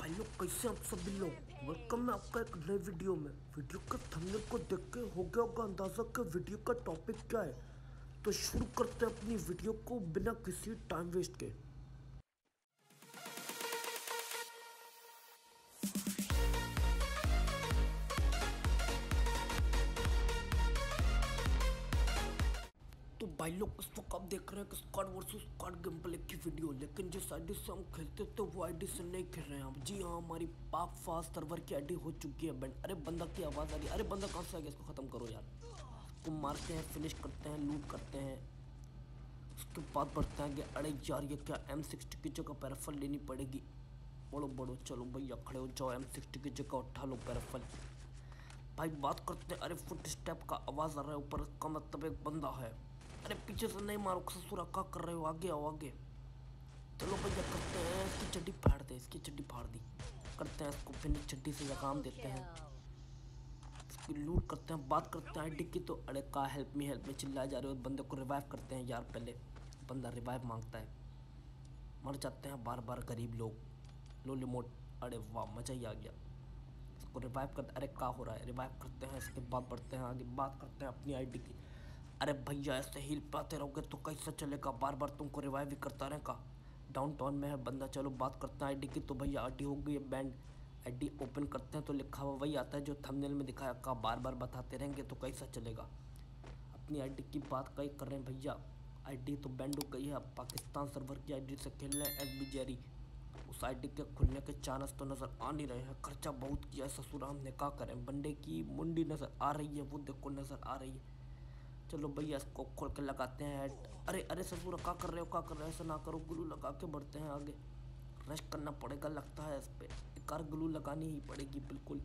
भाई लोग कैसे आप सभी लोग, वेलकम है आपका एक नए वीडियो में। वीडियो का थंबनेल को देख के हो गया होगा अंदाजा कि वीडियो का टॉपिक क्या है। तो शुरू करते हैं अपनी वीडियो को बिना किसी टाइम वेस्ट के। तो भाई लोग इस वक्त आप देख रहे हैं कि squad versus squad game play की वीडियो, लेकिन जिस आईडी से हम खेलते थे वो आईडी से नहीं खेल रहे हैं हम। जी हाँ, हमारी पाक फास्ट सर्वर की आईडी हो चुकी है बैंड। अरे बंदा की आवाज़ आ रही है, अरे बंदा कहाँ से आ गया, इसको ख़त्म करो यार। इसको मारते हैं, फिनिश करते हैं, लूट करते हैं। उसके बाद बढ़ते हैं कि अरे यार ये क्या M60 की जगह पैराफल लेनी पड़ेगी। बड़ो बड़ो चलो भैया खड़े हो जाओ, M60 की जगह उठा लो पैराफल। भाई बात करते हैं, अरे फुट स्टेप का आवाज़ आ रहा है ऊपर, इसका मतलब एक बंदा है। अरे पीछे से नहीं मारो ससुरा, क्या कर रहे हो, आगे आओ आगे। चलो भैया करते हैं, इसकी चड्डी फाड़ दे, इसकी चड्डी फाड़ दी। करते हैं इसको फिनिश, चड्डी से लगाम देते हैं, इसकी लूट करते हैं। बात करते हैं आईडी की, तो अरे का हेल्प मी चिल्लाए जा रहे हो। बंदे को रिवाइव करते हैं यार, पहले बंदा रिवाइव मांगता है, मर जाते हैं बार बार गरीब लोग। लो रिमोट, अरे वाह मज़ा ही आ गया। इसको रिवाइव करते, अरे क्या हो रहा है, रिवाइव करते हैं। इसके बाद बढ़ते हैं आगे, बात करते हैं अपनी आईडी की। अरे भैया ऐसे हील पे आते रहोगे तो कैसे चलेगा, बार बार तुमको रिवाइव ही करता रहेगा। डाउन टाउन में है बंदा। चलो बात करते हैं आईडी की, तो भैया आईडी हो गई है बैंड। आईडी ओपन करते हैं तो लिखा हुआ वही आता है जो थंबनेल में दिखाया, का बार बार बताते रहेंगे तो कैसा चलेगा। अपनी आईडी की बात कहीं कर रहे हैं भैया, आईडी तो बैंड हो गई है। अब पाकिस्तान सर्वर की आईडी से खेल रहे हैं SB जेरी। उस आईडी के खुलने के चांस तो नज़र आ नहीं रहे हैं, खर्चा बहुत किया है ससुरा, हमने क्या करें। बंदे की मुंडी नज़र आ रही है, वो देखो नज़र आ रही है। चलो भैया इसको खोल के लगाते हैं। अरे अरे ससुर क्या कर रहे हो, क्या कर रहे हो, ऐसा ना करो। ग्लू लगा के बढ़ते हैं आगे, रश करना पड़ेगा लगता है। इस पर एक कार ग्लू लगानी ही पड़ेगी बिल्कुल।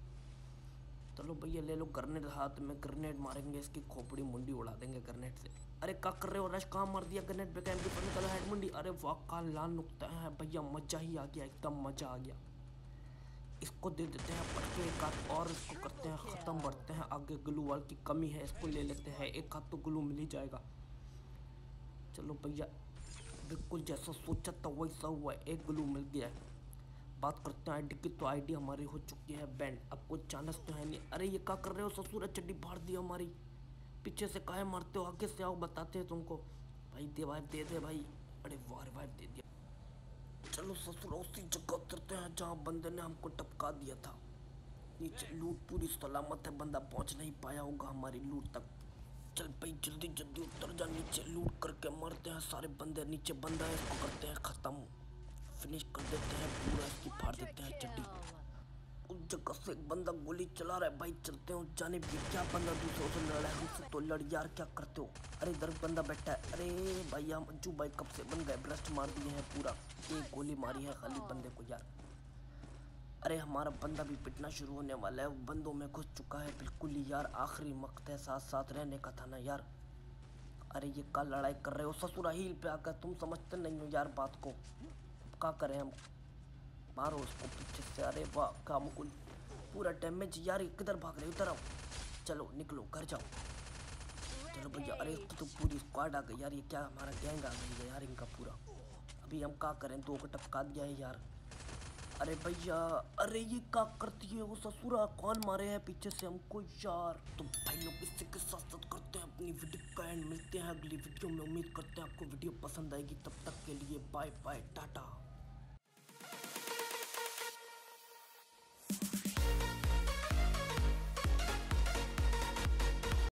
चलो भैया ले लो ग्रेनेड हाथ में, ग्रेनेड मारेंगे, इसकी खोपड़ी मुंडी उड़ा देंगे ग्रेनेड से। अरे क्या कर रहे हो, रश कहाँ मार दिया, ग्रेनेड पे कैंपी पर निकला हेड मुंडी। अरे वाह का लाल नुकता है भैया, मजा ही आ गया, एकदम मजा आ गया। इसको दे देते हैं पटके एक हाथ और इसको करते हैं ख़त्म। बढ़ते हैं आगे, ग्लू वाल की कमी है, इसको ले लेते हैं, एक हाथ तो ग्लू मिल ही जाएगा। चलो भैया बिल्कुल जैसा सोचा था वैसा हुआ है, एक ग्लू मिल गया है। बात करते हैं आईडी की, तो आईडी हमारी हो चुकी है बैंड। अब कोई चांस तो है नहीं। अरे ये क्या कर रहे हो ससुर, चड्डी फाड़ दी हमारी। पीछे से काहे मारते हो, आगे से आओ बताते हैं तुमको। भाई रिवाइव दे दे भाई, अरे वाह रिवाइव दे दिया। चलो ससुर उसी जगह उतरते हैं जहाँ बंदे ने हमको टपका दिया था। नीचे लूट पूरी सलामत है, बंदा पहुँच नहीं पाया होगा हमारी लूट तक। चल भाई जल्दी जल्दी उतर जा नीचे, लूट करके मरते हैं सारे बंदे। नीचे बंदा है, इसको करते हैं ख़त्म, फिनिश कर देते हैं पूरा, इसकी फाड़ देते हैं चड्डी। उस जगह से एक बंदा गोली चला रहा है भाई, चलते हो जाने भी। क्या बंदा दूसरों से लड़ रहा है, हमसे तो लड़ यार, क्या करते हो। अरे इधर बंदा बैठा है, अरे भाई हम अज्जू भाई कब से बन गए, ब्रस्ट मार दिए हैं पूरा। एक गोली मारी है खाली बंदे को यार। अरे हमारा बंदा भी पिटना शुरू होने वाला है, वो बंदों में घुस चुका है बिल्कुल ही यार। आखिरी वक्त है, साथ साथ रहने का था ना यार। अरे ये क्या लड़ाई कर रहे हो ससुरा, हील पे आकर, तुम समझते नहीं हो यार बात को। क्या करें हम, मारो उसको पीछे से। अरे वाह क्या मुकुल, पूरा डैमेज यार। किधर भाग रहे हो, इधर आओ, चलो निकलो घर जाओ। चलो भैया, अरे तो पूरी स्क्वाड आ गई यार, ये क्या हमारा गैंग आ गई है यार इनका पूरा। अभी हम क्या करें, दो को टपका दिया है यार। अरे भैया, अरे ये क्या करती है वो ससुरा, कौन मारे हैं पीछे से हमको यार। तो भाई लोग इससे के साथ साथ करते हैं अपनी वीडियो का एंड, मिलते हैं अगली वीडियो में। उम्मीद करते हैं आपको वीडियो पसंद आएगी, तब तक के लिए बाय बाय टाटा।